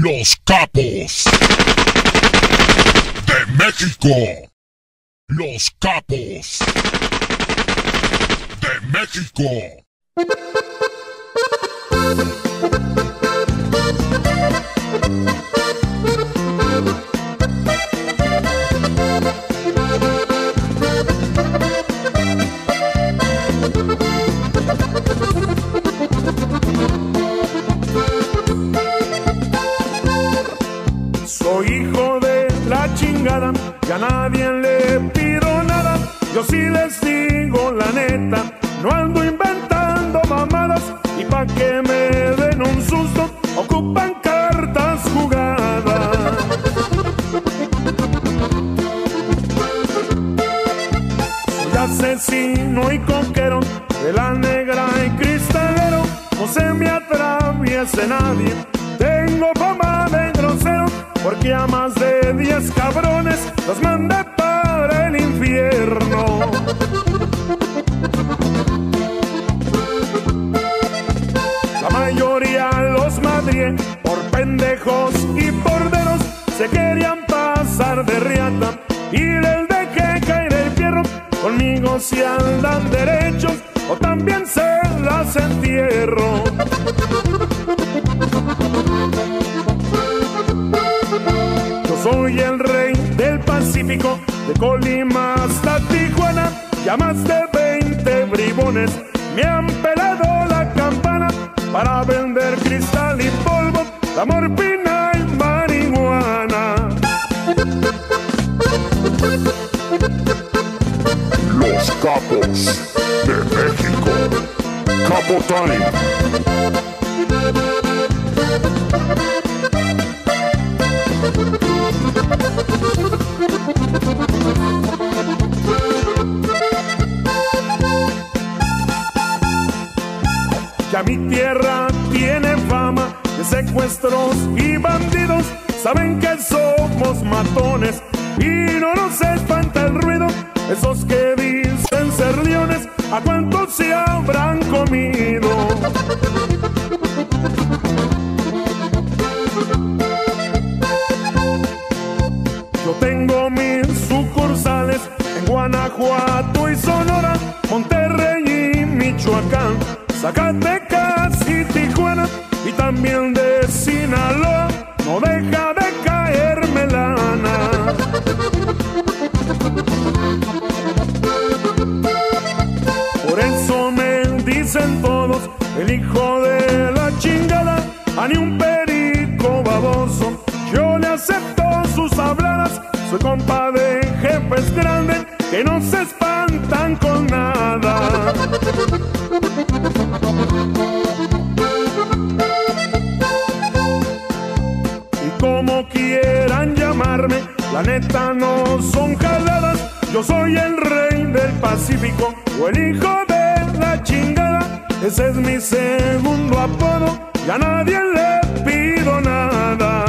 Los capos de México. Los capos de México. Soy hijo de la chingada, ya a nadie le pido nada. Yo sí les digo la neta, no ando inventando mamadas. Y pa' que me den un susto, ocupan cartas jugadas. Soy asesino y coquero, de la negra y cristalero. No se me atraviese nadie, tengo fama de grosero, porque a más de 10 cabrones los mandé para el infierno. La mayoría los madrié por pendejos y por dedos. Se querían pasar de riata y les dejé caer el fierro. Conmigo si andan derechos o también se las entierro. Soy el rey del Pacífico, de Colima hasta Tijuana. Ya más de 20 bribones me han pelado la campana para vender cristal y polvo, la morfina y marihuana. Los capos de México. Capo Time. Ya mi tierra tiene fama de secuestros y bandidos. Saben que somos matones y no nos espanta el ruido. Esos que dicen ser leones, ¿a cuántos se habrán comido? Yo tengo mis sucursales en Guanajuato y Sonora, Monterrey y Michoacán, Zacatecas y Tijuana, y también de Sinaloa. No deja de caerme lana. Por eso me dicen todos el hijo de la chingada. A ni un perico baboso yo le acepto sus habladas. Soy compa de jefes grandes que no se espantan con nada. Y como quieran llamarme, la neta no son jaladas. Yo soy el rey del Pacífico o el hijo de la chingada. Ese es mi segundo apodo y a nadie le pido nada.